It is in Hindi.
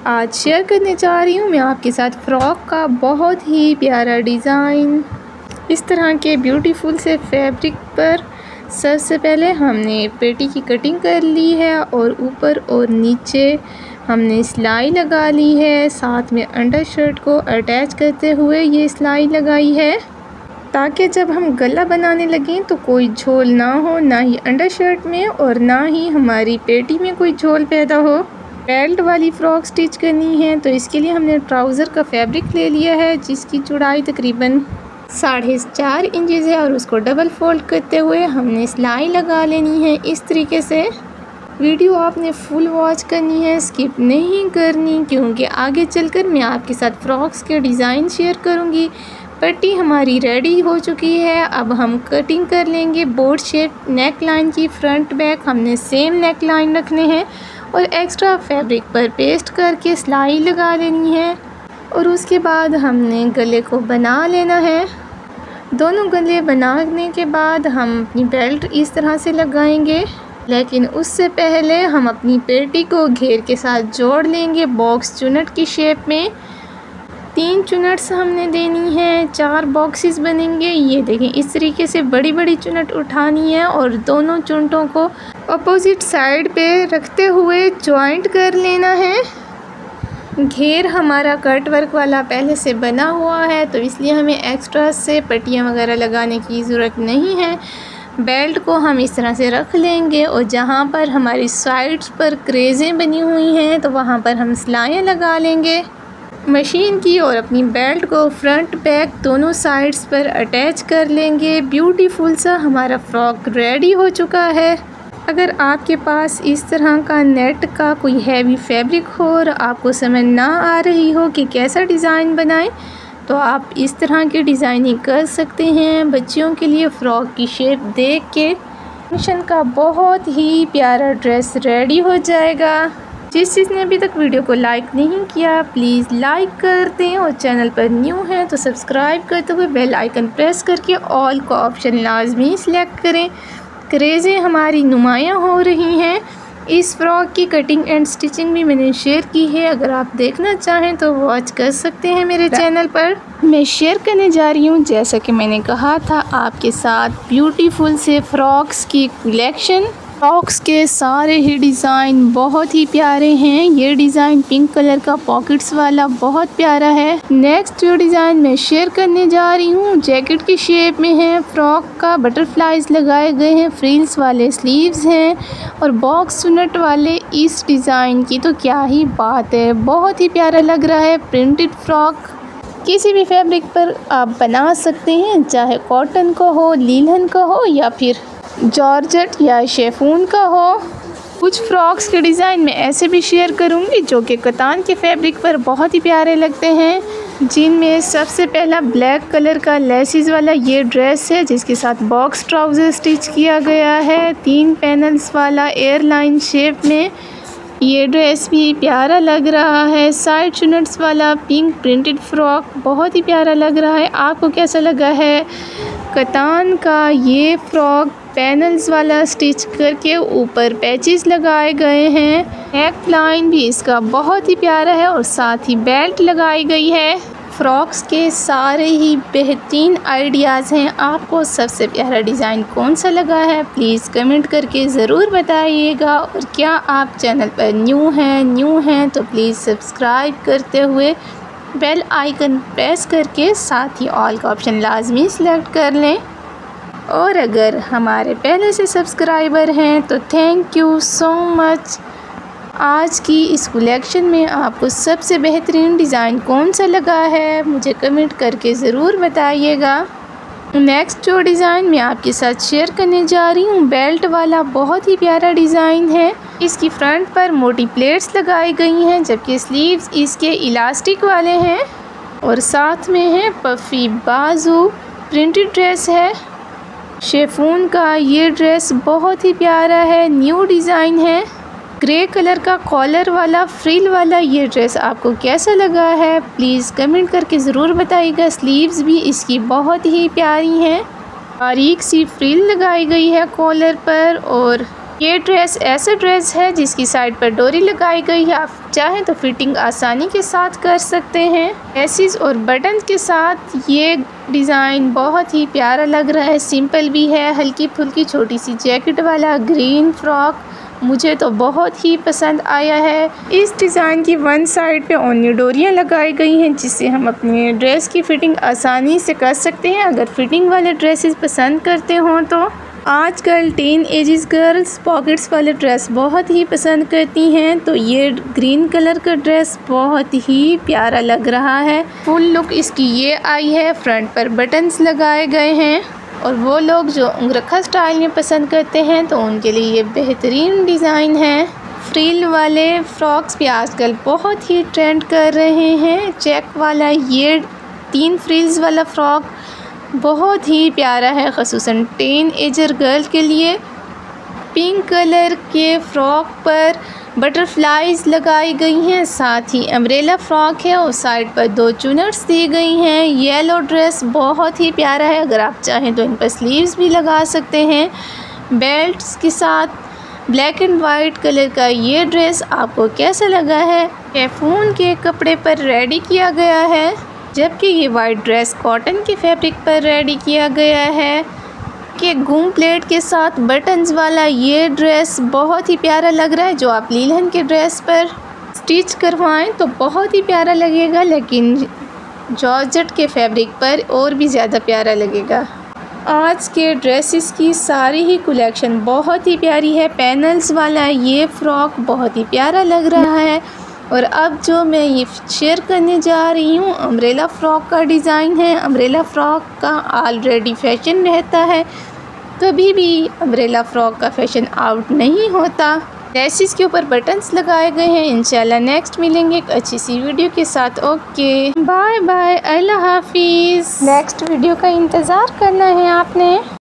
आज शेयर करने जा रही हूँ मैं आपके साथ फ़्रॉक का बहुत ही प्यारा डिज़ाइन। इस तरह के ब्यूटीफुल से फैब्रिक पर सबसे पहले हमने पेटी की कटिंग कर ली है और ऊपर और नीचे हमने सिलाई लगा ली है। साथ में अंडर शर्ट को अटैच करते हुए ये सिलाई लगाई है ताकि जब हम गला बनाने लगें तो कोई झोल ना हो, ना ही अंडर शर्ट में और ना ही हमारी पेटी में कोई झोल पैदा हो। बेल्ट वाली फ़्रॉक स्टिच करनी है तो इसके लिए हमने ट्राउज़र का फैब्रिक ले लिया है जिसकी चौड़ाई तकरीबन 4.5 इंचज़ है और उसको डबल फोल्ड करते हुए हमने सिलाई लगा लेनी है इस तरीके से। वीडियो आपने फुल वॉच करनी है, स्किप नहीं करनी, क्योंकि आगे चलकर मैं आपके साथ फ़्रॉक्स के डिज़ाइन शेयर करूँगी। पट्टी हमारी रेडी हो चुकी है। अब हम कटिंग कर लेंगे बोर्ड शेप नेक लाइन की। फ्रंट बैक हमने सेम नेक लाइन रखने हैं और एक्स्ट्रा फैब्रिक पर पेस्ट करके सिलाई लगा लेनी है और उसके बाद हमने गले को बना लेना है। दोनों गले बनाने के बाद हम अपनी बेल्ट इस तरह से लगाएंगे, लेकिन उससे पहले हम अपनी पेटी को घेर के साथ जोड़ लेंगे बॉक्स चुनट की शेप में। 3 चुनट्स हमने देनी है, 4 बॉक्सेस बनेंगे। ये देखें, इस तरीके से बड़ी बड़ी चुनट उठानी है और दोनों चुनटों को अपोजिट साइड पे रखते हुए जॉइंट कर लेना है। घेर हमारा कट वर्क वाला पहले से बना हुआ है तो इसलिए हमें एक्स्ट्रा से पट्टियाँ वगैरह लगाने की ज़रूरत नहीं है। बेल्ट को हम इस तरह से रख लेंगे और जहाँ पर हमारी साइड्स पर क्रेज़ें बनी हुई हैं तो वहाँ पर हम सिलाइयाँ लगा लेंगे मशीन की और अपनी बेल्ट को फ्रंट बैक दोनों साइड्स पर अटैच कर लेंगे। ब्यूटीफुल सा हमारा फ़्रॉक रेडी हो चुका है। अगर आपके पास इस तरह का नेट का कोई हैवी फैब्रिक हो और आपको समझ ना आ रही हो कि कैसा डिज़ाइन बनाएं तो आप इस तरह की डिज़ाइनिंग कर सकते हैं। बच्चियों के लिए फ़्रॉक की शेप देख के फंक्शन का बहुत ही प्यारा ड्रेस रेडी हो जाएगा। जिस ने अभी तक वीडियो को लाइक नहीं किया प्लीज़ लाइक कर दें और चैनल पर न्यू हैं तो सब्सक्राइब करते हुए बेल आइकन प्रेस करके ऑल का ऑप्शन लाजमी सिलेक्ट करें। क्रेज़ें हमारी नुमायाँ हो रही हैं। इस फ़्रॉक की कटिंग एंड स्टिचिंग भी मैंने शेयर की है, अगर आप देखना चाहें तो वॉच कर सकते हैं मेरे चैनल पर। मैं शेयर करने जा रही हूँ, जैसा कि मैंने कहा था, आपके साथ ब्यूटीफुल से फ़्रॉक्स की कलेक्शन। फ़्रॉक्स के सारे ही डिज़ाइन बहुत ही प्यारे हैं। ये डिज़ाइन पिंक कलर का पॉकेट्स वाला बहुत प्यारा है। नेक्स्ट जो डिज़ाइन मैं शेयर करने जा रही हूँ जैकेट की शेप में है। फ्रॉक का बटरफ्लाइज लगाए गए हैं, फ्रिल्स वाले स्लीव्स हैं और बॉक्स चुनट वाले इस डिज़ाइन की तो क्या ही बात है, बहुत ही प्यारा लग रहा है। प्रिंटेड फ्रॉक किसी भी फैब्रिक पर आप बना सकते हैं, चाहे कॉटन का हो, लीलन का हो या फिर जॉर्जेट या शेफून का हो। कुछ फ्रॉक्स के डिज़ाइन मैं ऐसे भी शेयर करूंगी जो कि कतान के फैब्रिक पर बहुत ही प्यारे लगते हैं, जिनमें सबसे पहला ब्लैक कलर का लेसिस वाला ये ड्रेस है जिसके साथ बॉक्स ट्राउज़र स्टिच किया गया है 3 पैनल्स वाला एयरलाइन शेप में। ये ड्रेस भी प्यारा लग रहा है। साइड चुनट्स वाला पिंक प्रिंटेड फ्रॉक बहुत ही प्यारा लग रहा है। आपको कैसा लगा है? कतान का ये फ्रॉक पैनल्स वाला स्टिच करके ऊपर पैचेस लगाए गए हैं। नेक लाइन भी इसका बहुत ही प्यारा है और साथ ही बेल्ट लगाई गई है। फ्रॉक्स के सारे ही बेहतरीन आइडियाज़ हैं। आपको सबसे प्यारा डिज़ाइन कौन सा लगा है प्लीज़ कमेंट करके ज़रूर बताइएगा। और क्या आप चैनल पर न्यू हैं तो प्लीज़ सब्सक्राइब करते हुए बेल आइकन प्रेस करके साथ ही ऑल का ऑप्शन लाजमी सिलेक्ट कर लें। और अगर हमारे पहले से सब्सक्राइबर हैं तो थैंक यू सो मच। आज की इस कलेक्शन में आपको सबसे बेहतरीन डिज़ाइन कौन सा लगा है मुझे कमेंट करके ज़रूर बताइएगा। नेक्स्ट जो डिज़ाइन मैं आपके साथ शेयर करने जा रही हूँ बेल्ट वाला बहुत ही प्यारा डिज़ाइन है। इसकी फ्रंट पर मोटी प्लेट्स लगाई गई हैं जबकि स्लीव्स इसके इलास्टिक वाले हैं और साथ में है पफ़ी बाजू। प्रिंटेड ड्रेस है। शेफून का ये ड्रेस बहुत ही प्यारा है, न्यू डिज़ाइन है। ग्रे कलर का कॉलर वाला फ्रिल वाला ये ड्रेस आपको कैसा लगा है प्लीज़ कमेंट करके ज़रूर बताइएगा। स्लीव्स भी इसकी बहुत ही प्यारी हैं। बारीक सी फ्रिल लगाई गई है कॉलर पर और ये ड्रेस ऐसा ड्रेस है जिसकी साइड पर डोरी लगाई गई है। आप चाहें तो फिटिंग आसानी के साथ कर सकते हैं। लेसिस और बटन के साथ ये डिज़ाइन बहुत ही प्यारा लग रहा है। सिंपल भी है, हल्की फुल्की छोटी सी जैकेट वाला ग्रीन फ्रॉक मुझे तो बहुत ही पसंद आया है। इस डिज़ाइन की वन साइड पे ओनली डोरियाँ लगाई गई हैं जिससे हम अपने ड्रेस की फ़िटिंग आसानी से कर सकते हैं। अगर फिटिंग वाले ड्रेसेस पसंद करते हों तो आजकल टीन एजेस गर्ल्स पॉकेट्स वाले ड्रेस बहुत ही पसंद करती हैं, तो ये ग्रीन कलर का ड्रेस बहुत ही प्यारा लग रहा है। फुल लुक इसकी ये आई है। फ्रंट पर बटन्स लगाए गए हैं और वो लोग जो अंगरखा स्टाइल में पसंद करते हैं तो उनके लिए ये बेहतरीन डिज़ाइन है। फ्रिल वाले फ्रॉक्स भी आजकल बहुत ही ट्रेंड कर रहे हैं। चेक वाला ये 3 फ्रिल्स वाला फ्रॉक बहुत ही प्यारा है, ख़ुसूसन टीन एजर गर्ल के लिए। पिंक कलर के फ्रॉक पर बटरफ्लाइज लगाई गई हैं, साथ ही अम्ब्रेला फ्रॉक है और साइड पर 2 चुनट्स दी गई हैं। येलो ड्रेस बहुत ही प्यारा है, अगर आप चाहें तो इन पर स्लीव्स भी लगा सकते हैं। बेल्ट्स के साथ ब्लैक एंड वाइट कलर का ये ड्रेस आपको कैसा लगा है? कैफून के कपड़े पर रेडी किया गया है, जबकि ये वाइट ड्रेस कॉटन के फैब्रिक पर रेडी किया गया है। कि घूम प्लेट के साथ बटन्स वाला ये ड्रेस बहुत ही प्यारा लग रहा है। जो आप लीलन के ड्रेस पर स्टिच करवाएं तो बहुत ही प्यारा लगेगा, लेकिन जॉर्जेट के फैब्रिक पर और भी ज़्यादा प्यारा लगेगा। आज के ड्रेसेस की सारी ही कलेक्शन बहुत ही प्यारी है। पैनल्स वाला ये फ़्रॉक बहुत ही प्यारा लग रहा है। और अब जो मैं ये शेयर करने जा रही हूँ अम्ब्रेला फ़्रॉक का डिज़ाइन है। अम्ब्रेला फ़्रॉक का ऑलरेडी फैशन रहता है, कभी भी अम्ब्रेला फ़्रॉक का फैशन आउट नहीं होता। लेसिस के ऊपर बटन्स लगाए गए हैं। इंशाल्लाह नेक्स्ट मिलेंगे एक अच्छी सी वीडियो के साथ। ओके, बाय बाय, अल्लाह हाफिज़। नेक्स्ट वीडियो का इंतज़ार करना है आपने।